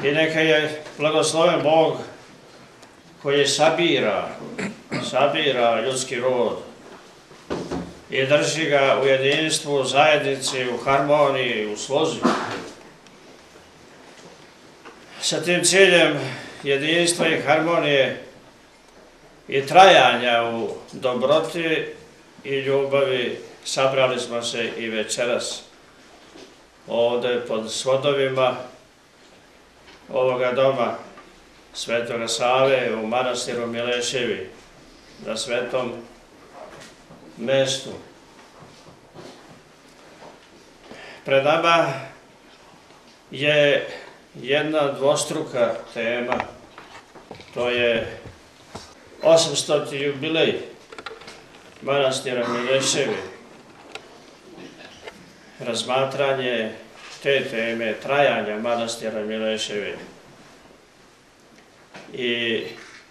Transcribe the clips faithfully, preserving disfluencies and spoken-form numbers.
I neka je blagosloven Bog koji sabira, sabira ljudski rod i drži ga u jedinstvu, u zajednici, u harmoniji, u slozi. Sa tim ciljem jedinstva i harmonije i trajanja u dobroti i ljubavi sabrali smo se i večeras ovde pod svodovima ovoga doma Svetoga Save u manastiru Mileševi, na svetom mestu. Pred nama je jedna dvostruka tema, to je osamstoti jubilej manastira Mileševi. Razmatranje te teme, trajanja manastira Mileševi i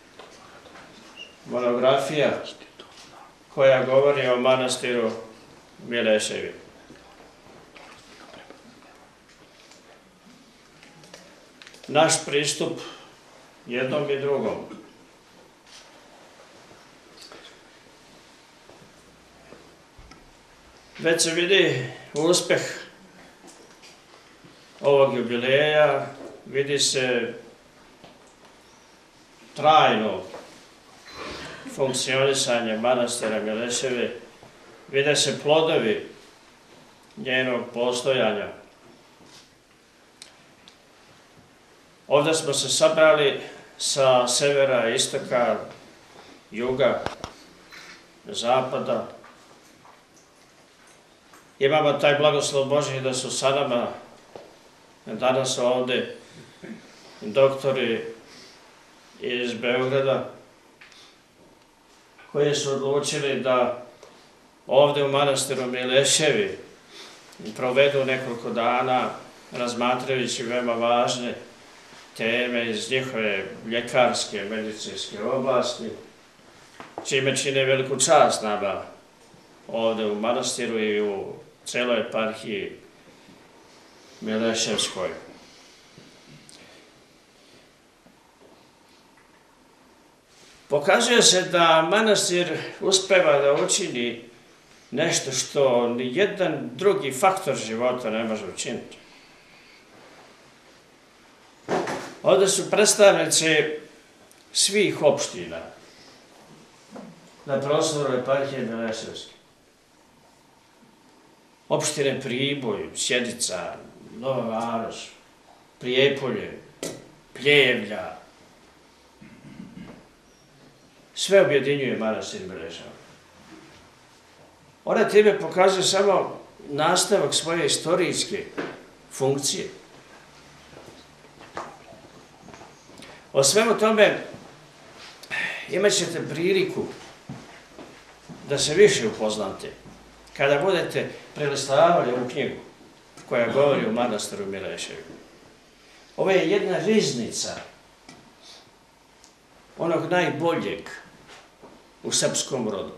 monografija koja govori o manastiru Mileševi. Naš pristup jednom i drugom već se vidi uspeh ovog jubileja, vidi se trajno funkcionisanje manastira Mileševi, vide se plodovi njenog postojanja. Ovdje smo se sabrali sa severa, istoka, juga, zapada. Imamo taj blagoslov Božji da su sa nama danas ovde doktori iz Beograda koji su odlučili da ovde u manastiru Mileševi provedu nekoliko dana razmatrajući veoma važne teme iz njihove ljekarske, medicinske oblasti, čime čine veliku čast nama ovde u manastiru i u celoj eparhiji Mileševskoj. Pokazuje se da manastir uspeva da učini nešto što ni jedan drugi faktor života ne može učiniti. Ovde su predstavnici svih opština na prostoru eparhije Mileševske. Opštine Priboj, Sjenica, Nova Varoš, Prijepolje, Pljevlja. Sve objedinjuje manastir Mileševa. Ona time pokazuje samo nastavak svoje istorijske funkcije. O svemu tome imat ćete priliku da se više upoznate kada budete prelistavali ovu knjigu koja govori o manastiru Mileševi. Ovo je jedna riznica onog najboljeg u srpskom rodu.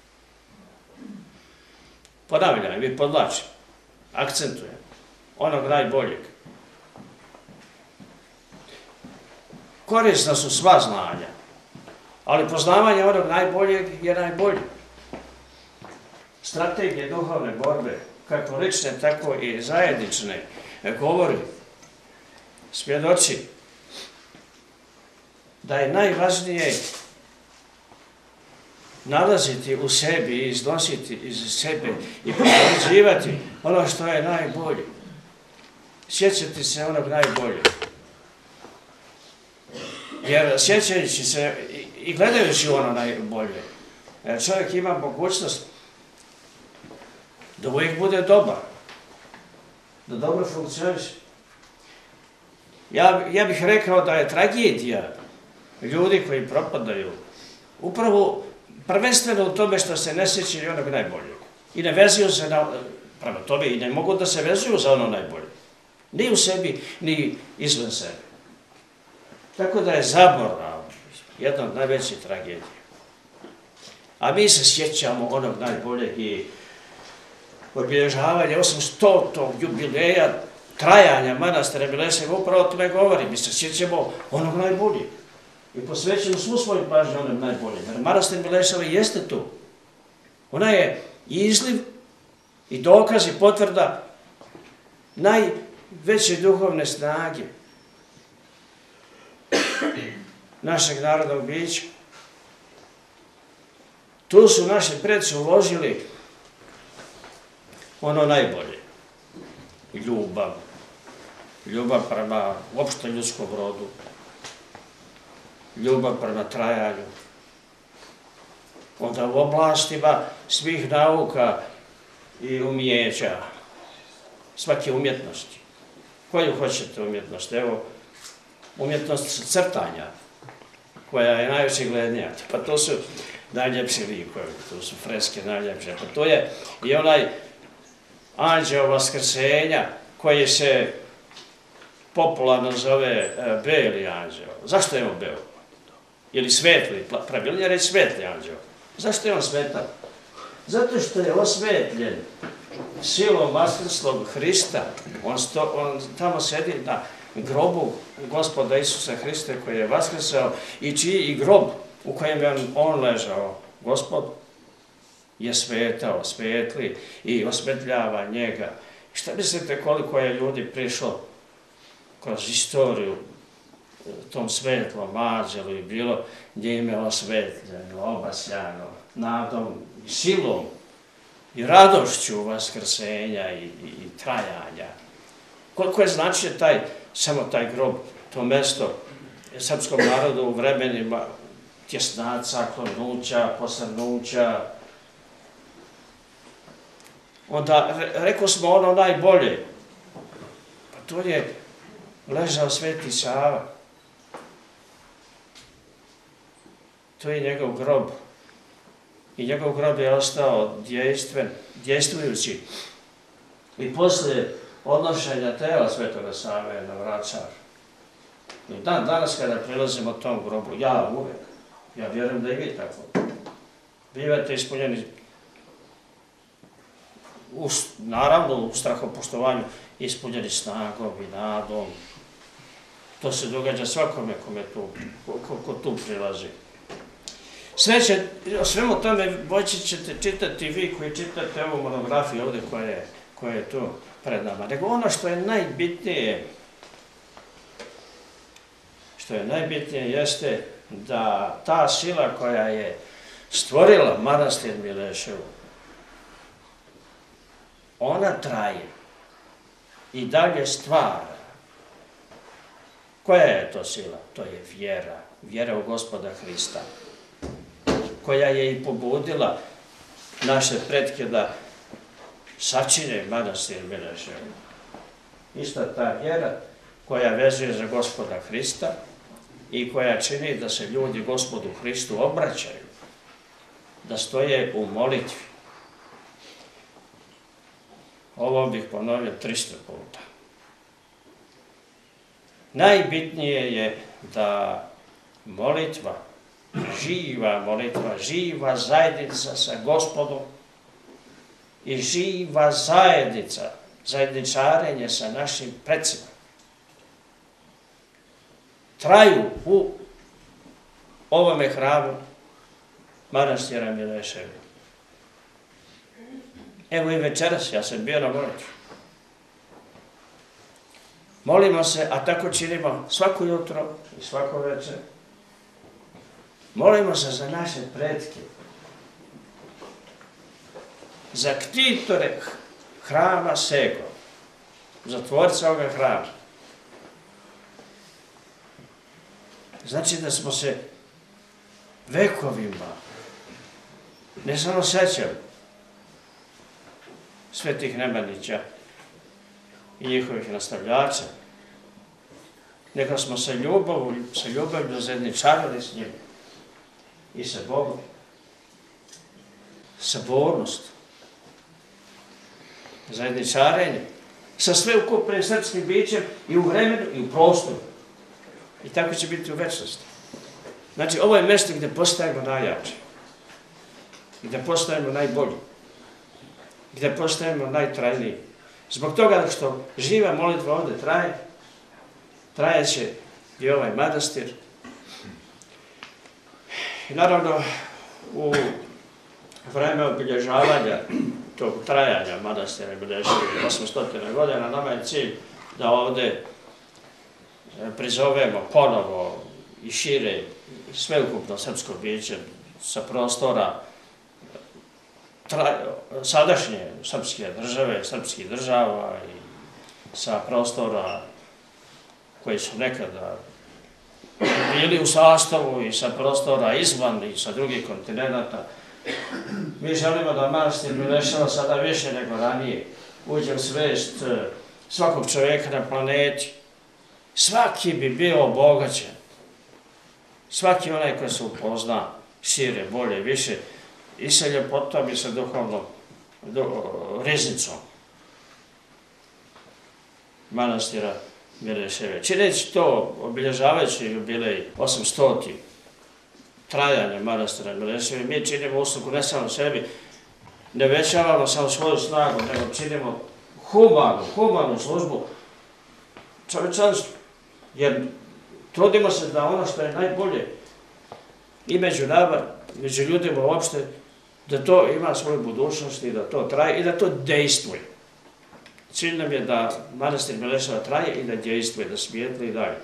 Ponavljam i podlačim, akcentujem, onog najboljeg. Korisna su sva znanja, ali poznavanje onog najboljeg je najbolje. Strategije duhovne borbe, kako lične, tako i zajednične, govori, svjedoči da je najvažnije nalaziti u sebi i iznositi iz sebe i potvrđivati ono što je najbolje. Sjećati se onog najboljeg. Jer sjećajući se i gledajući ono najbolje, čovjek ima mogućnost da uvijek bude dobar, da dobro funkcioniše. Ja, ja bih rekao da je tragedija ljudi koji propadaju upravo prvenstveno u tome što se ne sjećaju onog najboljeg i ne vezuju se na, prema tome i ne mogu da se vezuju za ono najbolje. Ni u sebi, ni izvan sebe. Tako da je zaborav jedna od najvećih tragedija. A mi se sjećamo onog najboljeg i obilježavanja osamstotog jubileja trajanja manastira Mileševa upravo o tome govori. Mi se sjećamo onog najboljeg i posvećujemo svu svoju pažnju onom najboljeg. Jer manastir Mileševa jeste tu. Ona je izliv i dokaz i potvrda najveće duhovne snage našeg narodnog bića. Tu su naši preci uložili ono najbolje. Ljubav. Ljubav prema uopšte ljudskom rodu. Ljubav prema trajanju. Onda u oblastima svih nauka i umijeća, svake umjetnosti. Koju hoćete umjetnost? Evo, umjetnost crtanja, koja je najočiglednija. Pa to su najljepši likovi, to su freske najljepše. Pa to je i onaj anđeo Vaskrsenja, koji se popularno zove Beli anđeo. Zašto je on beo? Ili svetli, pravilnije reći svetli anđeo. Zašto je on svetan? Zato što je osvetljen silom vaskrslog Hrista. On, sto, on tamo sedi na grobu Gospoda Isusa Hrista koji je vaskrsao i čiji i grob u kojem je on, on ležao, Gospod, je svetao, svetli i osvetljava njega. Šta mislite koliko je ljudi prišlo kroz istoriju tom svetlom anđelu i bilo njime osvetljeno, obasjano, nadom i silom i radošću vaskrsenja i, i, i trajanja. Koliko je značio taj, samo taj grob, to mesto srpskom narodu u vremenima tjesnaca, klonuća, posrnuća. Onda rekao smo ono najbolje, pa to je ležao Sveti Sava. To je njegov grob. I njegov grob je ostao djejstven, djejstvujući. I poslije odnošenja tela Svetoga Save na Vračar. I dan danas kada prilazimo tom grobu, ja uvek, ja vjerujem da i vi tako, bivate ispunjeni, u, naravno u strahopoštovanju, ispunjeni snagom i nadom. To se događa svakome kome tu, ko, ko tu prilazi. Sve će, o svemu tome moći ćete čitati vi koji čitate ovu monografiju ovdje koja je, koja je tu pred nama. Nego ono što je najbitnije, što je najbitnije jeste da ta sila koja je stvorila manastir Mileševu, ona traje i dalje stvara. Koja je to sila? To je vjera, vjera u Gospoda Hrista, koja je i pobudila naše pretke da sačine manastir Mileševu. Ista ta vjera koja vezuje za Gospoda Hrista i koja čini da se ljudi Gospodu Hristu obraćaju, da stoje u molitvi. Ovo bih ponovio tristo puta. Najbitnije je da molitva, živa molitva, živa zajednica sa Gospodom i živa zajednica, zajedničarenje sa našim precima traju u ovome hramu manastira Mileševa. Evo i večeras, ja sam bio na molitvi. Molimo se, a tako činimo svako jutro i svako večer. Molimo se za naše pretke, za ktitore hrama Sego, za tvorca ovoga hrama. Znači da smo se vekovima ne samo sećali svetih Nemanjića i njihovih nastavljača, nego smo se ljubavlju, sa ljubavlju zajedničarili s njim i sa Bogom. Sabornost, zajedničarenje, sa sveukupnim srpskim bićem i u vremenu i u prostoru. I tako će biti u večnosti. Znači, ovo je mjesto gdje postajemo najjači, gdje postajemo najbolji, gdje postajemo najtrajniji, Zbog toga što živa molitva ovde traje, trajeće i ovaj manastir. I naravno, u vreme obilježavanja tog trajanja manastira Mileševi osamsto godina, nama je cilj da ovde prizovemo ponovo i šire sveukupno srpsko biće sa prostora sadašnje srpske države, srpskih država i sa prostora koji su nekada bili u sastavu i sa prostora izvan i sa drugih kontinenta. Mi želimo da manastir Mileševa sada više nego ranije uđe u svest svakog čovjeka na planeti. Svaki bi bio obogaćen. Svaki onaj koji se upozna šire, bolje, više i sa ljepotom i sa duhovnom riznicom manastira Mileševe. Čineći to, obilježavajući jubilej osamstoti trajanja manastira Mileševe, mi činimo uslugu ne samo sebi, ne većavamo samo svoju snagu, nego činimo humanu, humanu službu čovečanstvu. Jer trudimo se da ono što je najbolje i među nama, među ljudima uopšte, da to ima svoju budućnost i da to traje i da to dejstvuje. Cilj nam je da manastir Mileševa traje i da dejstvuje, da svijetli i dalje.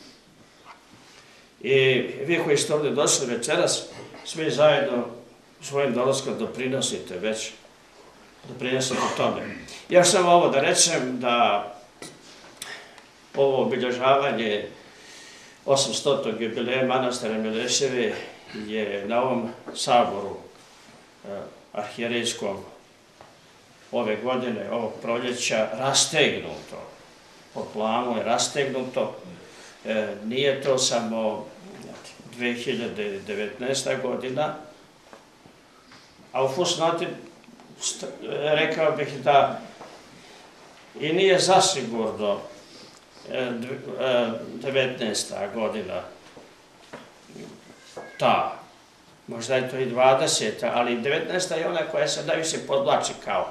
I vi koji ste ovdje došli večeras, svi zajedno svojim dolaskom doprinosite već, doprinosite tome. Još samo ovo da rečem da ovo obilježavanje osamstotog jubileja manastira Mileševe je na ovom saboru arhijerejskom ove godine, ovog proljeća, rastegnuto. Po planu je rastegnuto. Nije to samo dve hiljade devetnaesta. godina, a u fusnoti rekao bih da i nije zasigurno devetnaesta. godina ta. Možda je to i dvadeseta. ali devetnaesta. je ona koja se najviše podvlači kao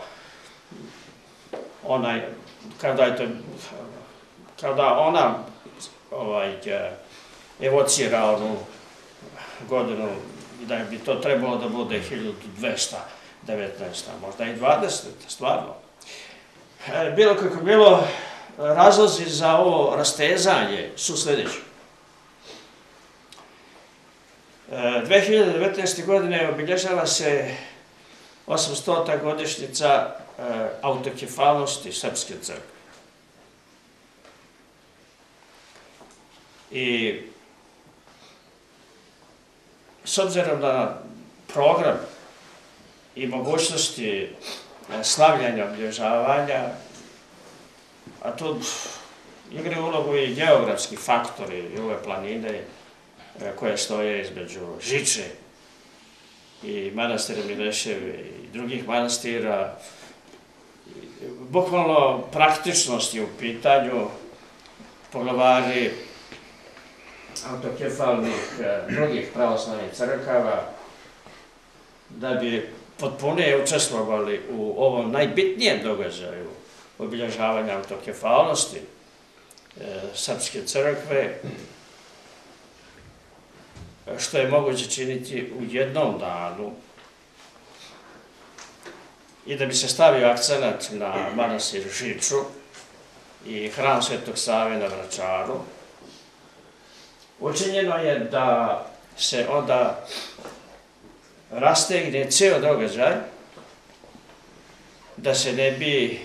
onaj, kao da je to, kao da ona ovaj, evocira onu godinu i da bi to trebalo da bude hiljadu dvesta devetnaesta. možda i dvadeseta. stvarno. Bilo kako bilo, razlozi za ovo rastezanje su sljedeći. dve hiljade devetnaeste. godine obilježava se osamstota. godišnjica autokefalnosti Srpske crkve. I s obzirom na program i mogućnosti slavljanja, obilježavanja, a tu igraju ulogu i geografski faktori i ove planine koje stoje između Žiče i manastira Mileševe i drugih manastira. Bukvalno praktičnost je u pitanju, poglavari autokefalnih drugih pravoslavnih crkava, da bi potpunije učestvovali u ovom najbitnijem događaju obilježavanja autokefalnosti Srpske crkve, što je moguće činiti u jednom danu, i da bi se stavio akcenat na manastir Žiču i hram Svetog Save na Vračaru, učinjeno je da se onda rastegne ceo događaj, da se ne bi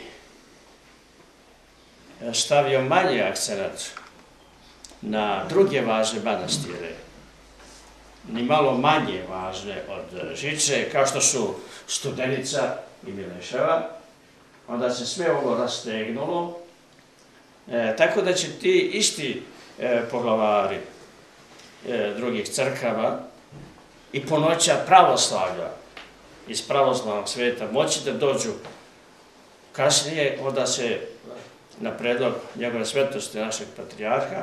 stavio manji akcenat na druge važne manastire, ni malo manje važne od Žiče, kao što su Studenica i Mileševa, onda se sve ovo rastegnulo, e, tako da će ti isti e, poglavari e, drugih crkava i punoća pravoslavlja iz pravoslavnog sveta moći da dođu kasnije, onda se na predlog njegove svetosti našeg patrijarha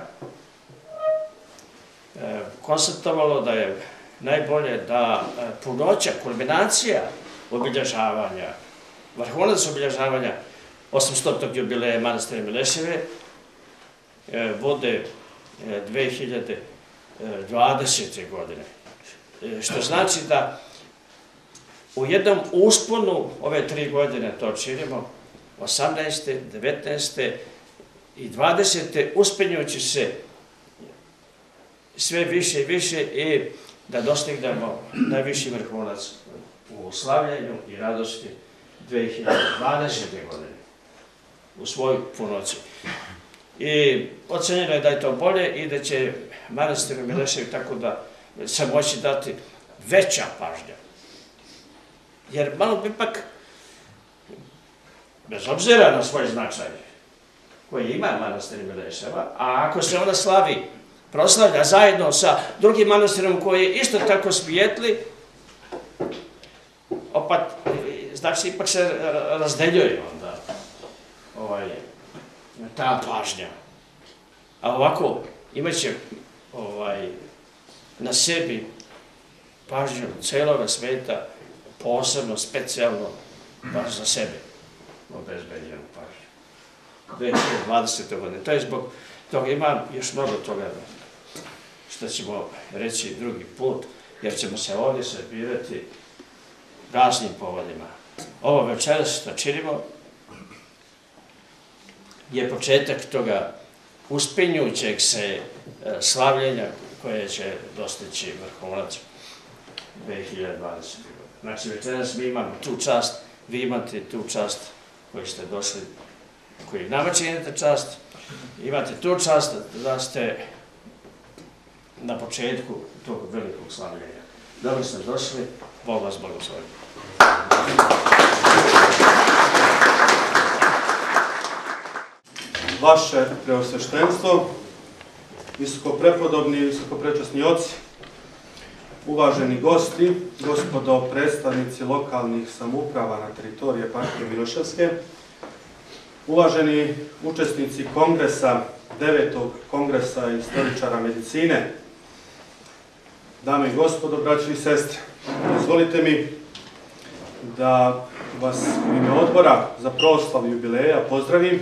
e, konstatovalo da je najbolje da e, punoća, kulminacija obilježavanja, vrhunac obilježavanja osamstotog jubileja manastira Mileševe vode dve hiljade dvadesete. godine. Što znači da u jednom usponu ove tri godine to činimo, osamnaeste, devetnaeste i dvadesete uspenjući se sve više i više i da dostignemo najviši vrhunac u slavljenju i radosti dve hiljade dvadesete. godine u svoj punoći. I ocenjeno je da je to bolje i da će manastiru Mileševi tako da se moći dati veća pažnja. Jer malo bi ipak, bez obzira na svoj značaj koji ima manastir Mileševa, a ako se ona slavi, proslavlja zajedno sa drugim manastirom koji je isto tako svijetli, opet, znači ipak se razdeljuje onda ovaj, ta pažnja. A ovako imaće ovaj, na sebi pažnju celoga sveta, posebno, specijalno, baš za sebe obezbeđenu pažnju. dve hiljade dvadesete. godine. To je zbog toga, ima još mnogo toga što ćemo reći drugi put, jer ćemo se ovdje sabirati raznim povodima. Ovo večeras što činimo je početak toga uspenjućeg se slavljenja koje će dostići vrhunac dve hiljade dvadesete. godine. Znači večeras mi imamo tu čast, vi imate tu čast koji ste došli, koji nama činite čast, imate tu čast da ste na početku tog velikog slavljenja. Dobro ste došli, Bog vas blagoslovi. Vaše preosveštenstvo, visokoprepodobni i visokoprečasni oci, uvaženi gosti, gospodo predstavnici lokalnih samouprava na teritoriji eparhije Miloševske, uvaženi učesnici kongresa, devetog kongresa istoričara medicine, dame i gospodo, braće i sestre, dozvolite mi da vas u ime odbora za proslavu jubileja pozdravim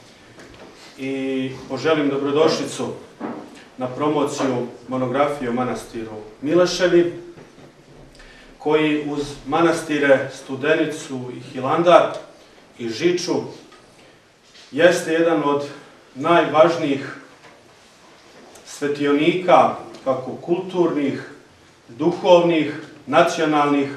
i poželim dobrodošlicu na promociju monografije o manastiru Mileševi, koji uz manastire Studenicu i Hilandar i Žiču jeste jedan od najvažnijih svetionika, kako kulturnih, duhovnih, nacionalnih,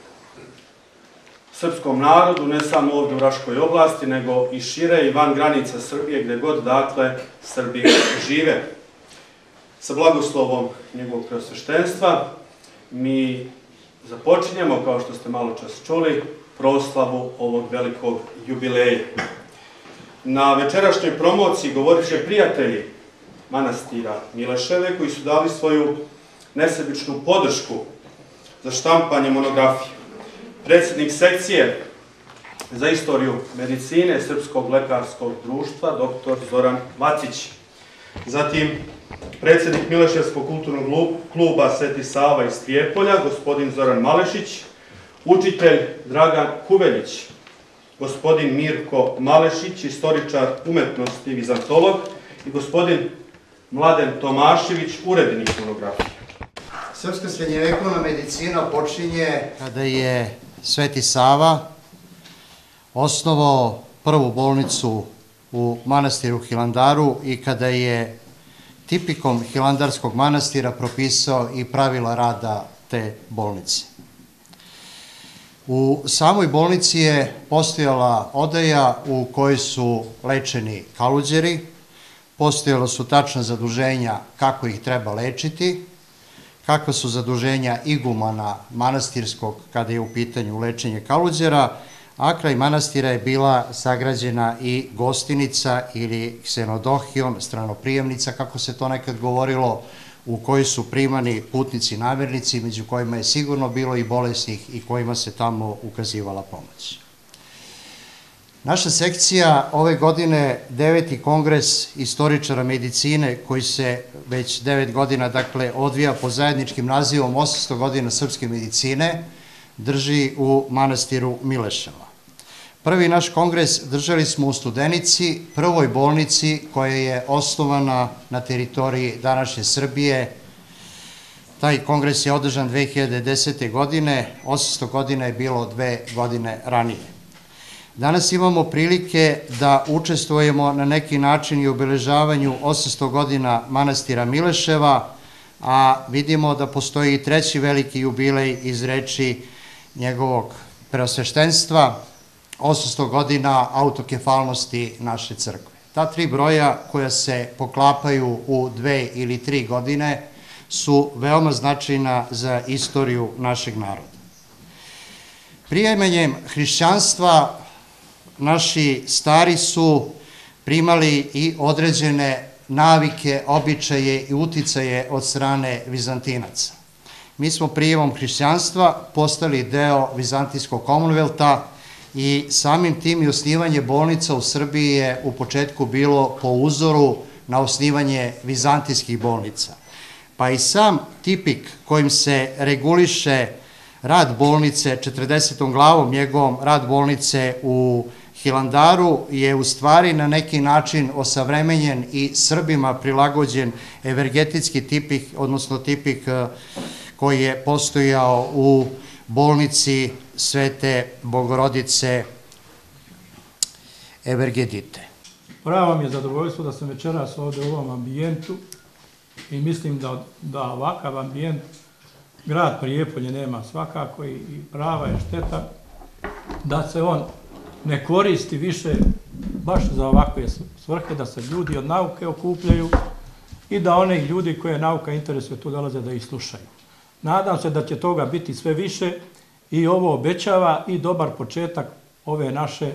srpskom narodu, ne samo ovdje u Raškoj oblasti, nego i šire i van granica Srbije, gde god dakle Srbi žive. Sa blagoslovom njegovog preosveštenstva mi započinjemo, kao što ste malo čas čuli, proslavu ovog velikog jubileja. Na večerašnjoj promociji govorit će prijatelji manastira Mileševe, koji su dali svoju nesebičnu podršku za štampanje monografije. Predsjednik sekcije za istoriju medicine Srpskog lekarskog društva, doktor Zoran Vacić. Zatim, predsjednik Mileševskog kulturnog kluba Sveti Sava iz Prijepolja, gospodin Zoran Malešić, učitelj Dragan Kuveljić, gospodin Mirko Malešić, istoričar umetnosti i vizantolog, i gospodin Mladen Tomašević, urednik monografije. Srpska srednjevekovna medicina počinje kada je Sveti Sava osnovao prvu bolnicu u manastiru Hilandaru i kada je tipikom hilandarskog manastira propisao i pravila rada te bolnice. U samoj bolnici je postojala odaja u kojoj su lečeni kaluđeri, postojala su tačna zaduženja kako ih treba lečiti, kakva su zaduženja igumana manastirskog kada je u pitanju lečenje kaluđera, a kraj manastira je bila sagrađena i gostinica ili ksenodohion, stranoprijemnica, kako se to nekad govorilo, u kojoj su primani putnici namirnici, među kojima je sigurno bilo i bolesnih i kojima se tamo ukazivala pomoć. Naša sekcija ove godine, deveti kongres istoričara medicine, koji se već devet godina dakle, odvija pod zajedničkim nazivom osamsto godina srpske medicine, drži u manastiru Mileševa. Prvi naš kongres držali smo u Studenici, prvoj bolnici koja je osnovana na teritoriji današnje Srbije. Taj kongres je održan dve hiljade desete. godine, osamsto godina je bilo dve godine ranije. Danas imamo prilike da učestvujemo na neki način i u obeležavanju osamsto godina manastira Mileševa, a vidimo da postoji i treći veliki jubilej iz reči njegovog preosveštenstva, osamsto godina autokefalnosti naše crkve. Ta tri broja koja se poklapaju u dve ili tri godine su veoma značajna za istoriju našeg naroda. Prijemanjem hrišćanstva naši stari su primali i određene navike, običaje i uticaje od strane Vizantinaca. Mi smo prijemom hrišćanstva postali deo Vizantijskog Commonwealtha i samim tim i osnivanje bolnica u Srbiji je u početku bilo po uzoru na osnivanje vizantijskih bolnica. Pa i sam tipik kojim se reguliše rad bolnice, četrdesetom glavom njegovom rad bolnice u Hilandaru je u stvari na neki način osavremenjen i Srbima prilagođen evergetitski tipik, odnosno tipik koji je postojao u bolnici Svete Bogorodice Evergedite. Pravo mi je zadovoljstvo da sam večeras ovde u ovom ambijentu i mislim da, da ovakav ambijent grad Prijepolje nema svakako i, i prava je šteta da se on ne koristi više baš za ovakve svrhe, da se ljudi od nauke okupljaju i da one ljudi koje nauka interesuje tu dolaze da ih slušaju. Nadam se da će toga biti sve više i ovo obećava i dobar početak ove naše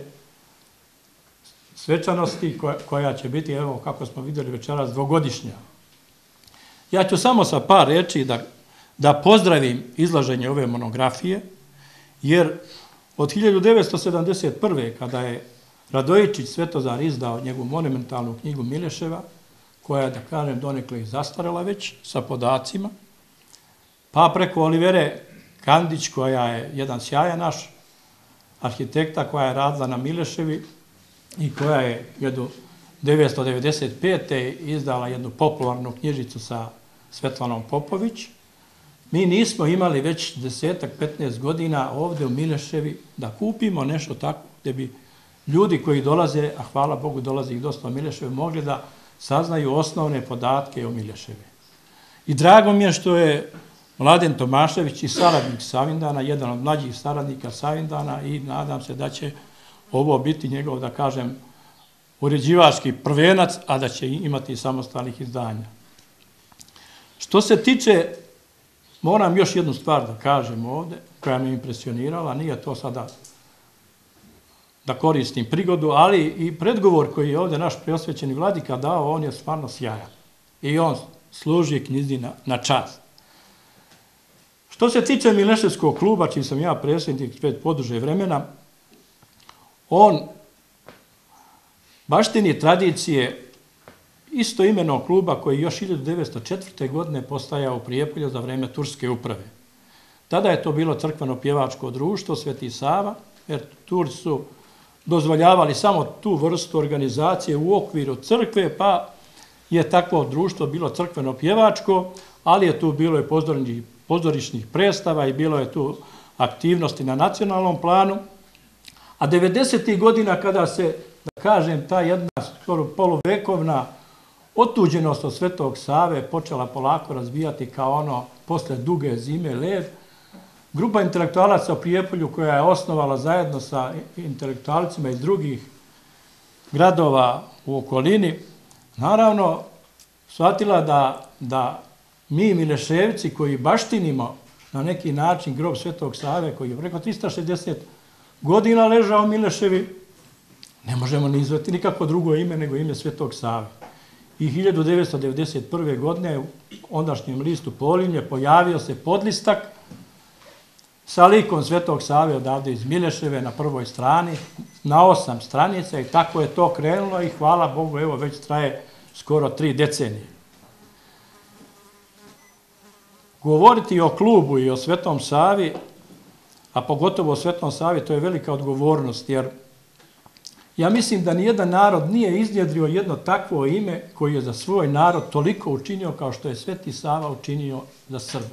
svečanosti koja će biti, evo kako smo vidjeli večeras, dvogodišnja. Ja ću samo sa par reči da, da pozdravim izlaženje ove monografije, jer od hiljadu devetsto sedamdeset prve. kada je Radojičić Svetozar izdao njegovu monumentalnu knjigu Mileševa, koja je, da kažem, donekle i zastarela već sa podacima, pa preko Olivere Kandić, koja je jedan sjajan naš arhitekta, koja je radila na Mileševi i koja je hiljadu devetsto devedeset pete. izdala jednu popularnu knjižicu sa Svetlanom Popović. Mi nismo imali već desetak, petnaest godina ovde u Mileševi da kupimo nešto tako gde bi ljudi koji dolaze, a hvala Bogu dolaze ih dosta u Mileševi, mogli da saznaju osnovne podatke o Mileševi. I drago mi je što je Mladen Tomašević i saradnik Savindana, jedan od mlađih saradnika Savindana, i nadam se da će ovo biti njegov, da kažem, uređivački prvenac, a da će imati i samostalnih izdanja. Što se tiče, moram još jednu stvar da kažem ovde, koja me impresionirala, nije to sada da koristim prigodu, ali i predgovor koji je ovde naš preosvećeni vladika dao, on je stvarno sjajan. I on služi knjizi na, na čast. Što se tiče Mileševskog kluba, čiji sam ja predsjednik pred poduže vremena, on baštini tradicije istoimenog kluba koji još hiljadu devetsto četvrte. godine postajao u Prijepolju za vreme turske uprave. Tada je to bilo crkveno-pjevačko društvo Sveti Sava, jer Turci su dozvoljavali samo tu vrstu organizacije u okviru crkve, pa je takvo društvo bilo crkveno-pjevačko, ali je tu bilo i pozorišnih predstava i bilo je tu aktivnosti na nacionalnom planu. A devedesetih godina kada se, da kažem, ta jedna skoro poluvekovna otuđenost od Svetog Save počela polako razvijati kao ono posle duge zime led, grupa intelektualaca u Prijepolju koja je osnovala zajedno sa intelektualcima iz drugih gradova u okolini, naravno shvatila da, da mi Mileševci koji baštinimo na neki način grob Svetog Save koji je preko trista šezdeset godina ležao u Mileševi, ne možemo ni izvati nikako drugo ime nego ime Svetog Save. I hiljadu devetsto devedeset prve. godine u ondašnjem listu Polimlje pojavio se podlistak sa likom Svetog Save odavde iz Mileševe na prvoj strani, na osam stranica, i tako je to krenulo i hvala Bogu, evo već traje skoro tri decenije. Govoriti o klubu i o Svetom Savi, a pogotovo o Svetom Savi, to je velika odgovornost, jer Ja mislim da nijedan narod nije iznjedrio jedno takvo ime koji je za svoj narod toliko učinio kao što je Sveti Sava učinio za Srbe.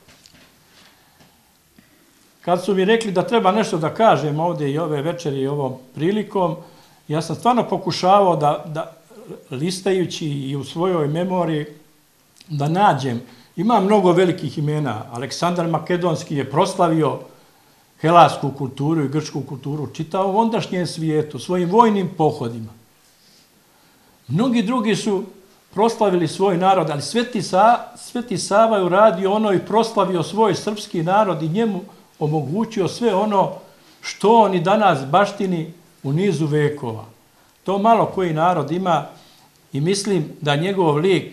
Kad su mi rekli da treba nešto da kažem ovdje i ove večeri i ovom prilikom, ja sam stvarno pokušavao da, da listajući i u svojoj memoriji da nađem. Ima mnogo velikih imena. Aleksandar Makedonski je proslavio helansku kulturu i grčku kulturu čitao u ondašnjem svijetu, svojim vojnim pohodima. Mnogi drugi su proslavili svoj narod, ali Sveti, Sa, Sveti Sava je uradio ono i proslavio svoj srpski narod i njemu omogućio sve ono što on i danas baštini u nizu vekova. To malo koji narod ima i mislim da njegov lik,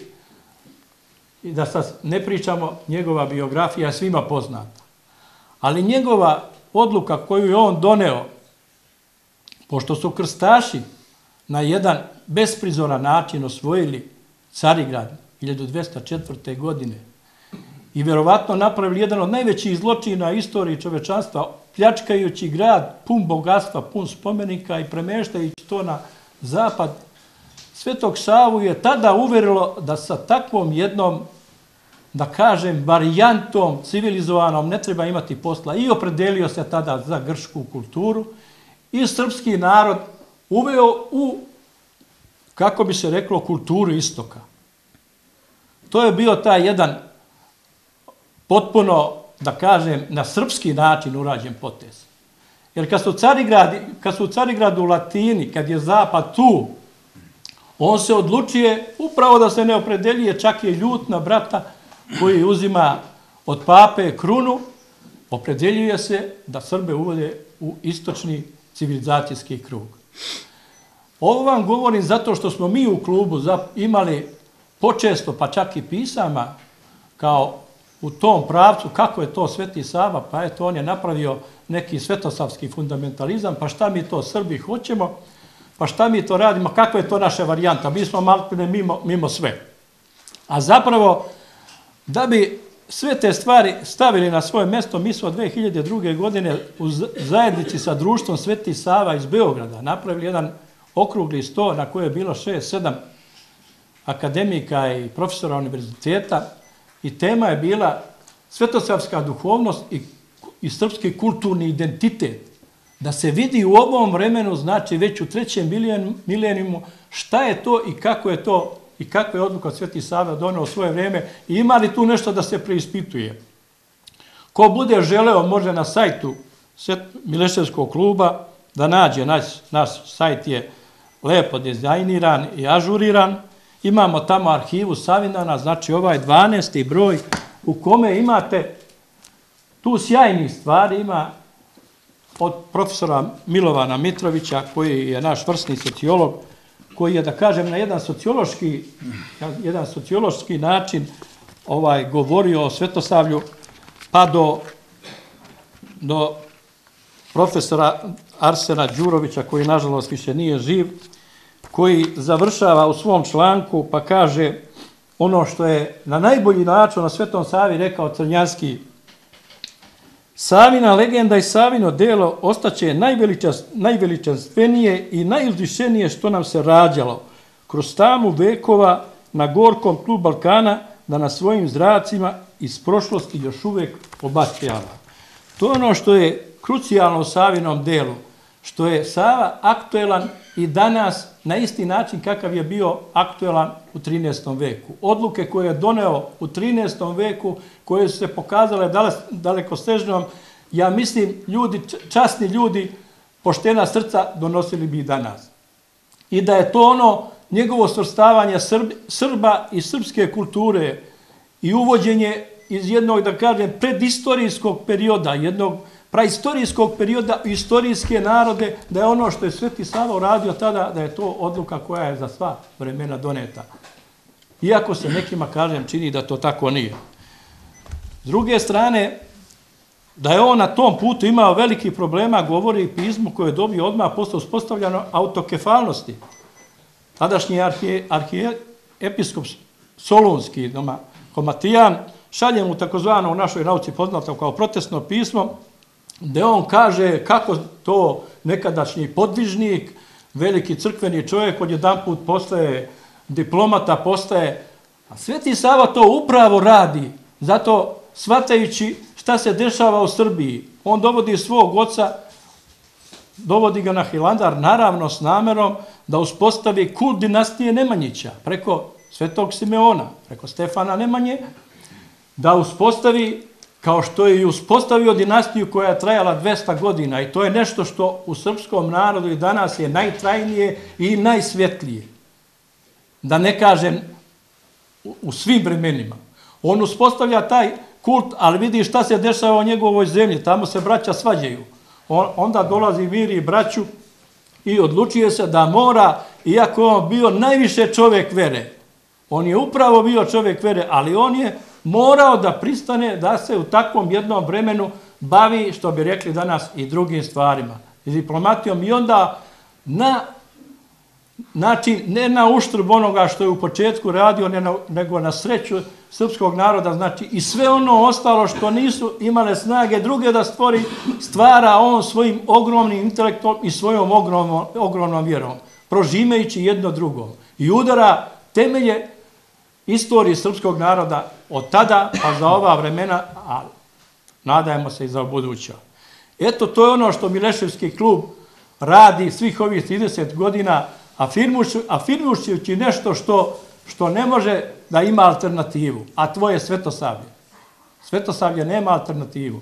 i da sad ne pričamo, njegova biografija je svima poznata. Ali njegova odluka koju je on doneo, pošto su krstaši na jedan besprizoran način osvojili Carigrad hiljadu dvesta četvrte. godine i verovatno napravili jedan od najvećih zločina istoriji čovečanstva, pljačkajući grad pun bogatstva, pun spomenika i premeštajući to na zapad, Svetog Savu je tada uverilo da sa takvom jednom, da kažem, varijantom civilizovanom ne treba imati posla i opredelio se tada za grčku kulturu i srpski narod uveo u, kako bi se reklo, kulturu istoka. To je bio taj jedan potpuno, da kažem, na srpski način urađen potez. Jer kad su, Carigrad, kad su u Carigradu u Latini, kad je zapad tu, on se odlučuje upravo da se ne opredeljuje, čak je ljut na brata koji uzima od pape krunu, opredeljuje se da Srbe uvode u istočni civilizacijski krug. Ovo vam govorim zato što smo mi u klubu imali počesto, pa čak i pisama, kao u tom pravcu, kako je to Sveti Sava, pa eto, on je napravio neki svetosavski fundamentalizam, pa šta mi to Srbi hoćemo, pa šta mi to radimo, kakva je to naša varijanta, mi smo maltene mimo, mimo sve. A zapravo, da bi sve te stvari stavili na svoje mjesto, mi smo dve hiljade druge. godine u zajednici sa društvom Sveti Sava iz Beograda napravili jedan okrugli sto na koje je bilo šest, sedam akademika i profesora univerziteta i tema je bila svetosavska duhovnost i, i srpski kulturni identitet. Da se vidi u ovom vremenu, znači već u trećem milenijumu, šta je to i kako je to i kakva je odluka Sveti Sava doneo u svoje vrijeme i ima li tu nešto da se preispituje. Ko bude želeo, može na sajtu Mileševskog kluba da nađe, naš, naš sajt je lepo dizajniran i ažuriran. Imamo tamo arhivu Savinana, znači ovaj dvanaesti broj u kome imate tu sjajnih stvari, ima od profesora Milovana Mitrovića, koji je naš vrsni sociolog, koji je, da kažem, na jedan sociološki, jedan sociološki način ovaj, govorio o Svetosavlju, pa do, do profesora Arsena Đurovića, koji nažalost više nije živ, koji završava u svom članku pa kaže ono što je na najbolji način na Svetom Savi rekao Crnjanski. Savina legenda i Savino delo ostaće najveličanstvenije i najuzvišenije što nam se rađalo kroz tamu vekova na gorkom tlu Balkana, da na svojim zracima iz prošlosti još uvijek obasjava. To je ono što je krucijalno u Savinom delu, što je Sava aktuelan i danas na isti način kakav je bio aktuelan u trinaestom veku. Odluke koje je doneo u trinaestom veku, koje su se pokazale dalekosežnom, ja mislim, ljudi, časni ljudi, poštena srca donosili bi i danas. I da je to ono njegovo svrstavanje Srba i srpske kulture i uvođenje iz jednog, da kažem, predistorijskog perioda, jednog praistorijskog perioda, istorijske narode, da je ono što je Sveti Sava uradio tada, da je to odluka koja je za sva vremena doneta. Iako se nekima, kažem, čini da to tako nije. S druge strane, da je on na tom putu imao velikih problema, govori i pismo koje je dobio odmah posle uspostavljeno autokefalnosti. Tadašnji arhijepiskop Solunski, Komatijan, šalje mu takozvano u našoj nauci poznato kao protestno pismo, gde on kaže kako to nekadašnji podvižnik veliki crkveni čovjek, odjedanput postaje diplomata, postaje... A Sveti Sava to upravo radi, zato shvatajući šta se dešava u Srbiji, on dovodi svog oca, dovodi ga na Hilandar, naravno s namerom da uspostavi kult dinastije Nemanjića, preko Svetog Simeona, preko Stefana Nemanje, da uspostavi, kao što je i uspostavio dinastiju koja je trajala dvesta godina, i to je nešto što u srpskom narodu i danas je najtrajnije i najsvjetlije. Da ne kažem u svim vremenima. On uspostavlja taj kult, ali vidi šta se dešava u njegovoj zemlji, tamo se braća svađaju. On, onda dolazi miri braću i odlučuje se da mora, iako on bio najviše čovjek vere, on je upravo bio čovjek vere, ali on je morao da pristane da se u takvom jednom vremenu bavi, što bi rekli danas, i drugim stvarima, i diplomatijom, i onda na, znači, ne na uštrb onoga što je u početku radio, ne na, nego na sreću srpskog naroda, znači i sve ono ostalo što nisu imale snage druge da stvori, stvara on svojim ogromnim intelektom i svojom ogromnom, ogromnom vjerom, prožimajući jedno drugom. I udara temelje istoriji srpskog naroda od tada pa za ova vremena, a nadajmo se i za buduća. Eto, to je ono što Mileševski klub radi svih ovih trideset godina, afirmujući nešto što, što ne može da ima alternativu, a to je Svetosavlje. Svetosavlje nema alternativu.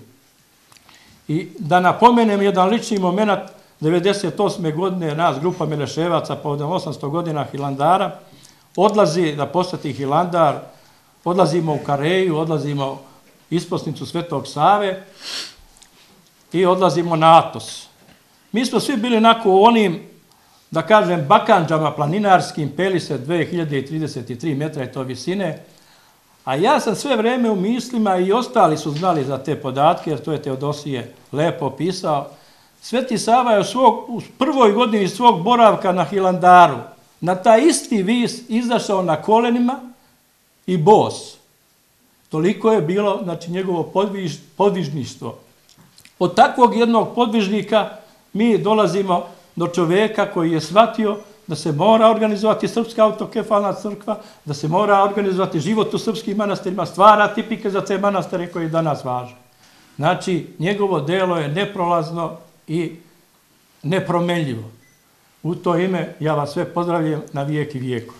I da napomenem jedan lični moment, devedeset osme godine nas, grupa Mileševaca, povodom osamsto godina Hilandara, odlazi da posjeti Hilandar, odlazimo u Kareju, odlazimo isposnicu Svetog Save i odlazimo na Atos. Mi smo svi bili onako u onim, da kažem, bakanđama planinarskim, peli se dve hiljade trideset tri metra je to visine, a ja sam sve vreme u mislima, i ostali su znali za te podatke, jer to je Teodosije lepo opisao. Sveti Sava je u, svog, u prvoj godini svog boravka na Hilandaru na taj isti vis izašao na kolenima i bos. Toliko je bilo, znači, njegovo podviž, podvižništvo. Od takvog jednog podvižnika mi dolazimo do čovjeka koji je shvatio da se mora organizovati Srpska autokefalna crkva, da se mora organizovati život u srpskim manastirima, stvara tipike za te manastire koji danas važe. Znači, njegovo delo je neprolazno i nepromenljivo. U to ime ja vas sve pozdravljam na vijek i vijeku.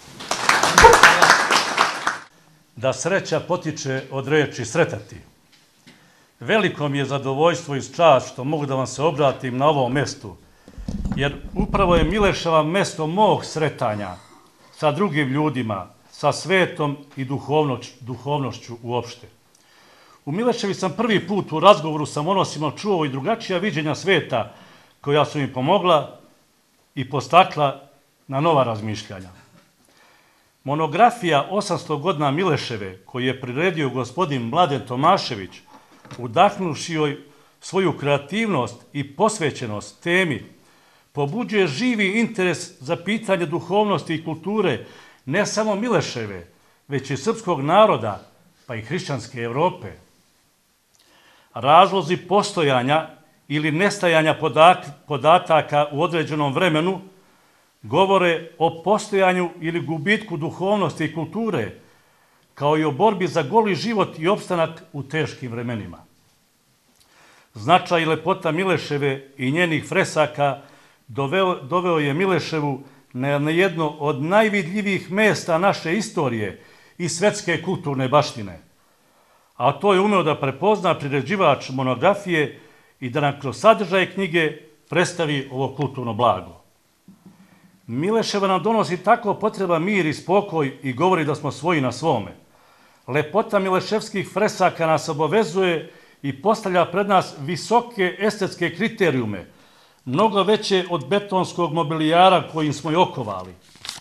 Da sreća potiče od reči sretati. Veliko mi je zadovoljstvo i čast što mogu da vam se obratim na ovom mestu, jer upravo je Mileševa mesto mog sretanja sa drugim ljudima, sa svetom i duhovnoć, duhovnošću uopšte. U Mileševi sam prvi put u razgovoru sa monosima čuo i drugačija viđenja sveta koja su mi pomogla i postakla na nova razmišljanja. Monografija osamsto godina Mileševe, koju je priredio gospodin Mladen Tomašević, udahnuši joj svoju kreativnost i posvećenost temi, pobuđuje živi interes za pitanje duhovnosti i kulture ne samo Mileševe, već i srpskog naroda, pa i hrišćanske Evrope. Razlozi postojanja ili nestajanja podataka u određenom vremenu govore o postojanju ili gubitku duhovnosti i kulture, kao i o borbi za goli život i opstanak u teškim vremenima. Značaj i lepota Mileševe i njenih fresaka doveo, doveo je Mileševu na jedno od najvidljivijih mesta naše istorije i svetske kulturne baštine. A to je umeo da prepozna priređivač monografije i da nam kroz sadržaj knjige predstavi ovo kulturno blago. Mileševa nam donosi tako potreba mir i spokoj i govori da smo svoji na svome. Lepota mileševskih fresaka nas obavezuje i postavlja pred nas visoke estetske kriterijume, mnogo veće od betonskog mobilijara kojim smo i okovali.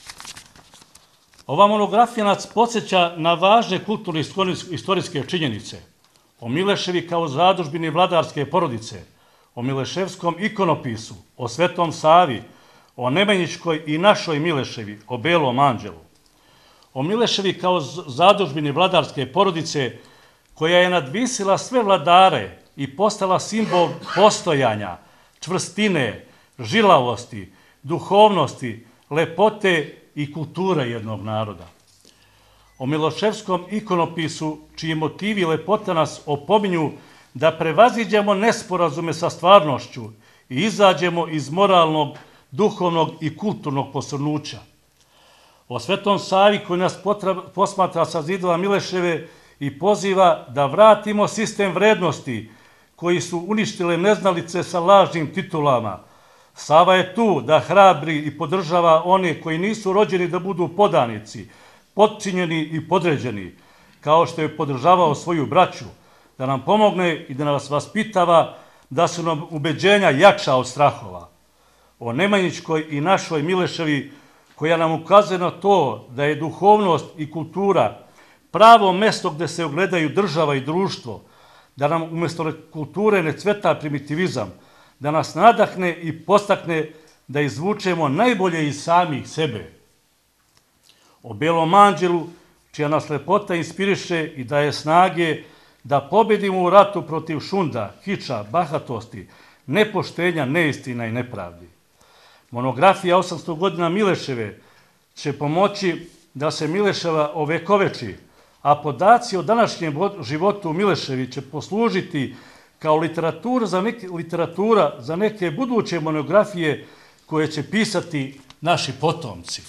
Ova monografija nas podsjeća na važne kulturne istorijske činjenice, o Mileševi kao zadužbini vladarske porodice, o Mileševskom ikonopisu, o Svetom Savi, o Nemanjićkoj i našoj Mileševi, o Belom anđelu. O Mileševi kao zadužbini vladarske porodice, koja je nadvisila sve vladare i postala simbol postojanja, čvrstine, žilavosti, duhovnosti, lepote i kulture jednog naroda. O miloševskom ikonopisu, čiji motivi lepota nas opominju da prevaziđemo nesporazume sa stvarnošću i izađemo iz moralnog, duhovnog i kulturnog posrnuća. O Svetom Savi koji nas posmatra sa zidova Mileševe i poziva da vratimo sistem vrednosti koji su uništile neznalice sa lažnim titulama. Sava je tu da hrabri i podržava one koji nisu rođeni da budu podanici, potčinjeni i podređeni, kao što je podržavao svoju braću, da nam pomogne i da nas vaspitava da su nam ubeđenja jača od strahova. O Nemanjićkoj i našoj Mileševi, koja nam ukazuje na to da je duhovnost i kultura pravo mesto gde se ogledaju država i društvo, da nam umjesto kulture ne cveta primitivizam, da nas nadahne i postakne da izvučemo najbolje iz samih sebe. O Belom anđelu, čija nas lepota inspiriše i daje snage da pobedimo u ratu protiv šunda, kiča, bahatosti, nepoštenja, neistina i nepravdi. Monografija osamsto godina Mileševe će pomoći da se Mileševa ovekoveči, a podaci o današnjem životu u Mileševi će poslužiti kao literatura za neke, literatura za neke buduće monografije koje će pisati naši potomci.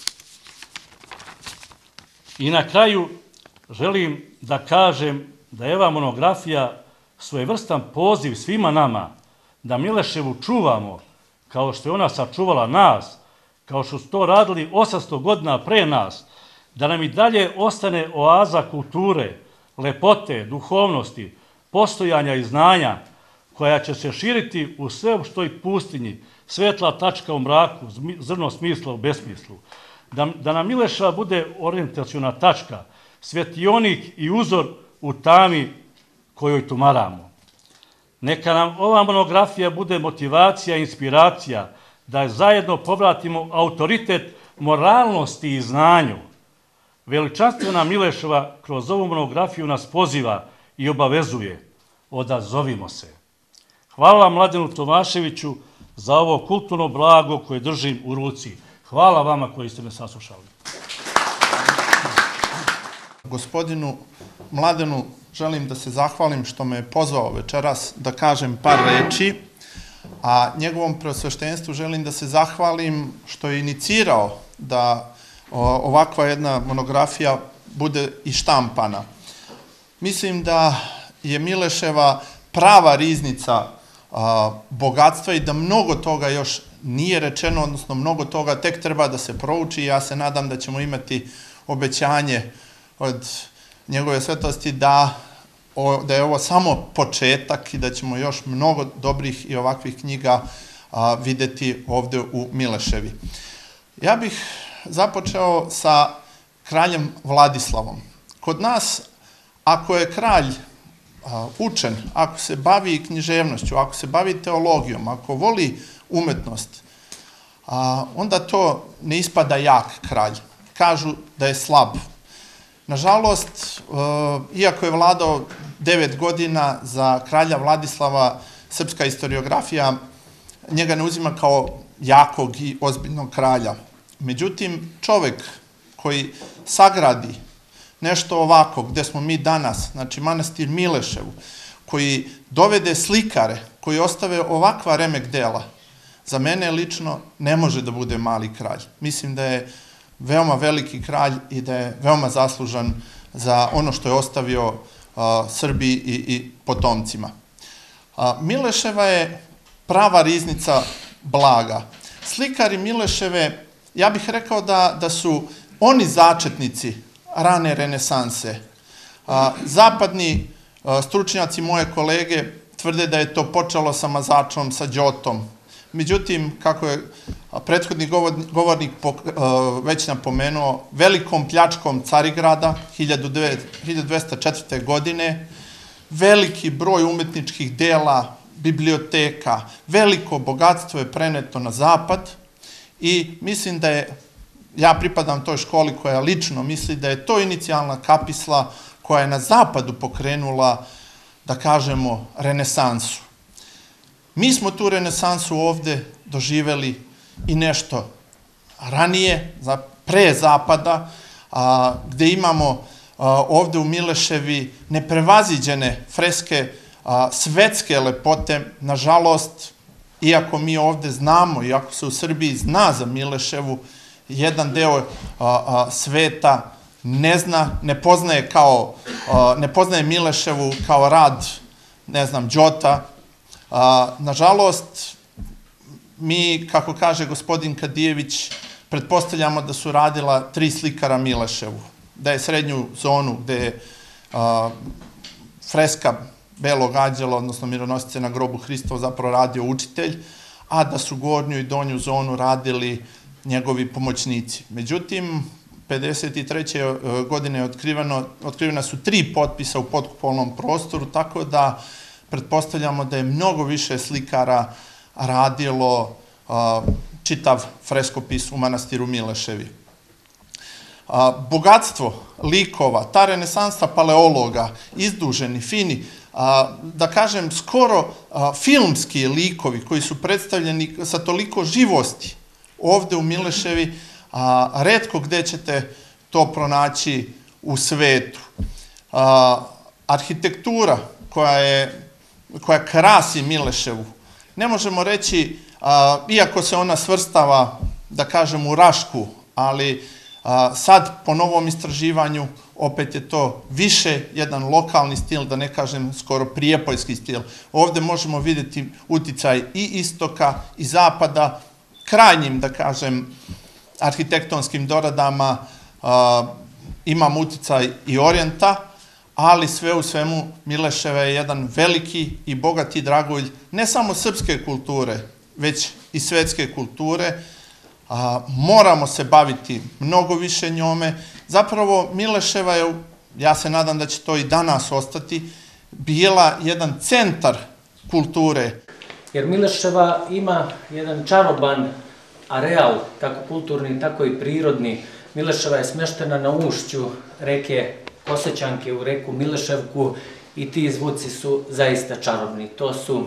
I na kraju želim da kažem da je ova monografija svojevrstan poziv svima nama da Mileševu čuvamo kao što je ona sačuvala nas, kao što su to radili osamsto godina pre nas, da nam i dalje ostane oaza kulture, lepote, duhovnosti, postojanja i znanja, koja će se širiti u sveopštoj pustinji, svetla tačka u mraku, zrno smisla u besmislu. Da, da nam Mileševa bude orijentaciona tačka, svetionik i uzor u tami kojoj tumaramo. Neka nam ova monografija bude motivacija i inspiracija da zajedno povratimo autoritet moralnosti i znanju. Veličanstvena Mileševa kroz ovu monografiju nas poziva i obavezuje. Odazovimo se. Hvala Mladenu Tomaševiću za ovo kulturno blago koje držim u ruci. Hvala vama koji ste me saslušali. Gospodinu Mladenu želim da se zahvalim što me je pozvao večeras da kažem par reči, a njegovom preosveštenstvu želim da se zahvalim što je inicirao da ovakva jedna monografija bude i štampana. Mislim da je Mileševa prava riznica bogatstva i da mnogo toga još nije rečeno, odnosno mnogo toga tek treba da se prouči i ja se nadam da ćemo imati obećanje od njegove svetosti da, da je ovo samo početak i da ćemo još mnogo dobrih i ovakvih knjiga videti ovde u Mileševi. Ja bih započeo sa kraljem Vladislavom. Kod nas, ako je kralj učen, ako se bavi književnošću, ako se bavi teologijom, ako voli umetnost, onda to ne ispada jak kralj. Kažu da je slab. Nažalost, iako je vladao devet godina, za kralja Vladislava srpska historiografija njega ne uzima kao jakog i ozbiljnog kralja. Međutim, čovek koji sagradi nešto ovako, gde smo mi danas, znači manastir Mileševu, koji dovede slikare, koji ostave ovakva remek dela, za mene lično ne može da bude mali kralj. Mislim da je veoma veliki kralj i da je veoma zaslužan za ono što je ostavio Srbiji i potomcima. Mileševa je prava riznica blaga. Slikari Mileševe, ja bih rekao da su oni začetnici rane renesanse. Zapadni stručnjaci, moje kolege, tvrde da je to počelo sa Mazačom, sa Đotom. Međutim, kako je prethodni govornik već napomenuo, velikom pljačkom Carigrada hiljadu dvesta četvrte. godine, veliki broj umetničkih dela, biblioteka, veliko bogatstvo je preneto na zapad i mislim da je, ja pripadam toj školi koja lično misli da je to inicijalna kapisla koja je na zapadu pokrenula, da kažemo, renesansu. Mi smo tu renesansu ovde doživeli i nešto ranije, pre zapada, gde imamo ovde u Mileševi neprevaziđene freske svetske lepote. Nažalost, iako mi ovde znamo, iako se u Srbiji zna za Mileševu, jedan deo sveta ne zna, ne poznaje kao, ne poznaje Mileševu kao rad, ne znam, Đota. Nažalost, mi, kako kaže gospodin Kadijević, pretpostavljamo da su radila tri slikara Mileševu, da je srednju zonu gde je freska Belog anđela, odnosno mironosice na grobu Hristova, zapravo radio učitelj, a da su gornju i donju zonu radili njegovi pomoćnici. Međutim, pedeset treće godine otkrivena su tri potpisa u potkupolnom prostoru, tako da pretpostavljamo da je mnogo više slikara radilo čitav freskopis u manastiru Mileševi. Bogatstvo likova, ta renesansa paleologa, izduženi, fini, da kažem, skoro filmski likovi koji su predstavljeni sa toliko živosti ovde u Mileševi, retko gde ćete to pronaći u svetu. Arhitektura koja krasi Mileševu, ne možemo reći, iako se ona svrstava, da kažem, u Rašku, ali sad po novom istraživanju opet je to više jedan lokalni stil, da ne kažem skoro prijepoljski stil. Ovde možemo vidjeti uticaj i istoka i zapada, krajnjim, da kažem, arhitektonskim doradama imam uticaj i orijenta, ali sve u svemu Mileševa je jedan veliki i bogati dragulj ne samo srpske kulture, već i svetske kulture. Moramo se baviti mnogo više njome. Zapravo Mileševa je, ja se nadam da će to i danas ostati, bila jedan centar kulture. Jer Mileševa ima jedan čaroban areal, kako kulturni, tako i prirodni. Mileševa je smeštena na ušću reke Kosećanke u reku Mileševku i ti zvuci su zaista čarobni. To su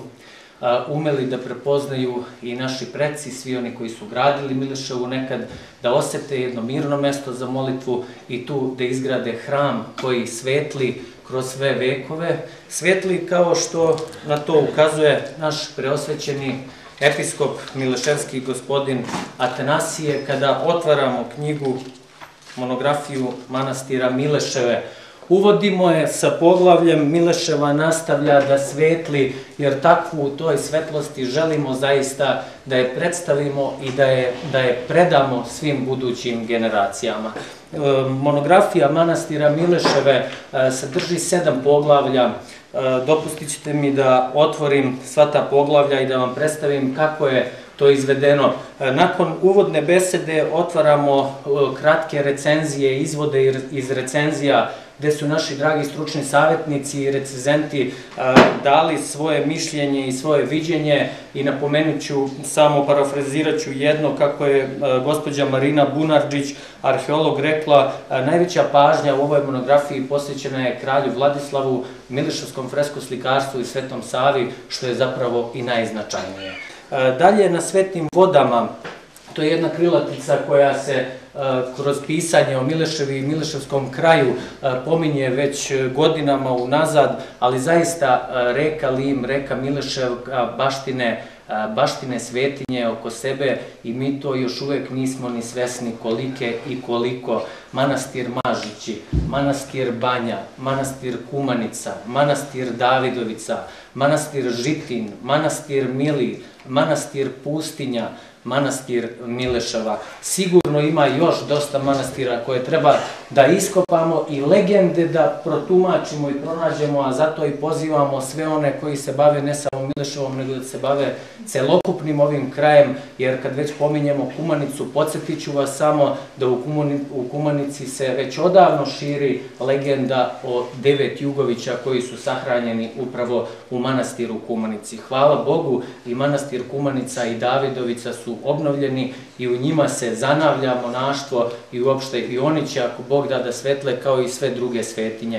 umeli da prepoznaju i naši preci, svi oni koji su gradili Mileševu nekad, da osete jedno mirno mesto za molitvu i tu da izgrade hram koji svetli kroz sve vekove. Svetli kao što na to ukazuje naš preosvećeni episkop mileševski gospodin Atanasije kada otvaramo knjigu, monografiju manastira Mileševe. Uvodimo je sa poglavljem Mileševa nastavlja da svetli, jer takvu u toj svetlosti želimo zaista da je predstavimo i da je predamo svim budućim generacijama. Monografija manastira Mileševe sadrži sedam poglavlja. Dopustit ćete mi da otvorim sva ta poglavlja i da vam predstavim kako je to izvedeno. Nakon uvodne besede otvaramo kratke recenzije, izvode iz recenzija, gde su naši dragi stručni savjetnici i recenzenti dali svoje mišljenje i svoje viđenje i napomenut ću, samo parafrazirat ću jedno, kako je gospođa Marina Bunarđić, arheolog, rekla, najveća pažnja u ovoj monografiji posvećena je kralju Vladislavu, Mileševskom freskoslikarstvu i Svetom Savi, što je zapravo i najznačajnije. Dalje, na Svetnim vodama, to je jedna krilatica koja se kroz pisanje o Mileševi i Mileševskom kraju pominje već godinama unazad, ali zaista reka Lim, reka Milešev baštine, baštine svetinje oko sebe i mi to još uvek nismo ni svesni kolike i koliko. Manastir Mažići, manastir Banja, manastir Kumanica, manastir Davidovica, manastir Žitin, manastir Mili, manastir Pustinja, manastir Mileševa. Sigurno ima još dosta manastira koje treba da iskopamo i legende da protumačimo i pronađemo, a zato i pozivamo sve one koji se bave ne samo Mileševom, nego da se bave celokupnim ovim krajem, jer kad već pominjemo Kumanicu, podsjetit ću vas samo da u Kumanici se već odavno širi legenda o devet Jugovića koji su sahranjeni upravo u manastiru Kumanici. Hvala Bogu, i manastir Kumanica i Davidovica su obnovljeni i u njima se zanavlja monaštvo i uopšte i oni će, ako Bog da, da svetle kao i sve druge svetinje.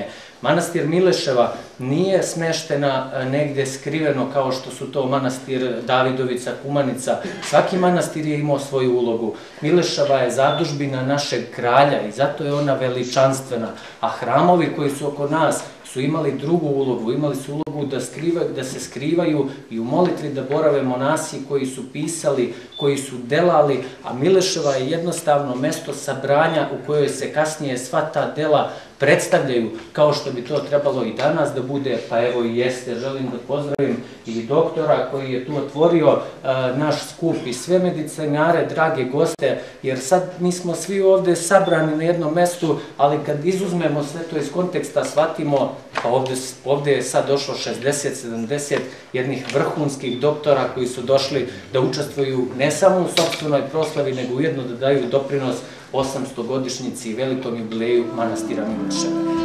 Manastir Mileševa nije smeštena negde skriveno kao što su to manastir Davidovica, Kumanica. Svaki manastir je imao svoju ulogu. Mileševa je zadužbina našeg kralja i zato je ona veličanstvena. A hramovi koji su oko nas su imali drugu ulogu, imali su ulogu da, skriva, da se skrivaju i u molitvi da borave monasi koji su pisali, koji su delali, a Mileševa je jednostavno mesto sabranja u kojoj se kasnije sva ta dela predstavljaju kao što bi to trebalo i danas da bude, pa evo i jeste. Želim da pozdravim i doktora koji je tu otvorio uh, naš skup i sve medicinare, drage goste, jer sad mi smo svi ovde sabrani na jednom mestu, ali kad izuzmemo sve to iz konteksta, shvatimo, pa ovde, ovde je sad došlo šezdeset sedamdeset jednih vrhunskih doktora koji su došli da učestvuju ne samo u sopstvenoj proslavi, nego ujedno da daju doprinos osamstogodišnjici i velikom jubileju manastira Mileševa.